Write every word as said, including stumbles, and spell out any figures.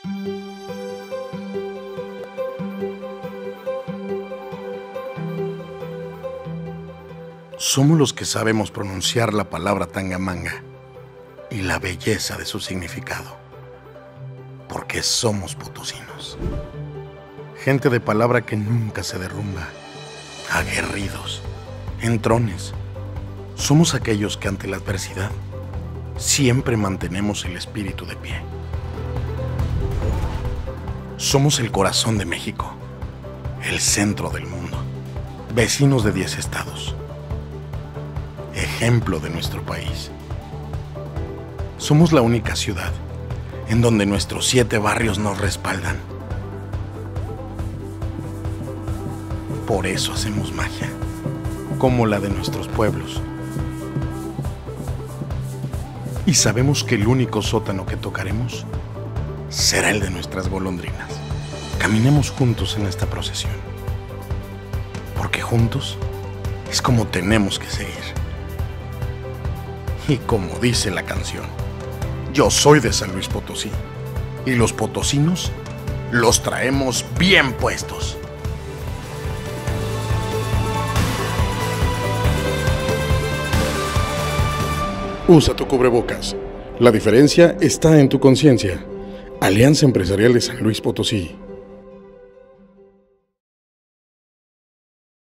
Somos los que sabemos pronunciar la palabra Tangamanga y la belleza de su significado, porque somos potosinos. Gente de palabra que nunca se derrumba, aguerridos, entrones. Somos aquellos que ante la adversidad siempre mantenemos el espíritu de pie. Somos el corazón de México, el centro del mundo, vecinos de diez estados, ejemplo de nuestro país. Somos la única ciudad en donde nuestros siete barrios nos respaldan. Por eso hacemos magia, como la de nuestros pueblos. Y sabemos que el único sótano que tocaremos será el de nuestras golondrinas. Caminemos juntos en esta procesión, porque juntos es como tenemos que seguir. Y como dice la canción, yo soy de San Luis Potosí, y los potosinos los traemos bien puestos. Usa tu cubrebocas. La diferencia está en tu conciencia. Alianza Empresarial de San Luis Potosí.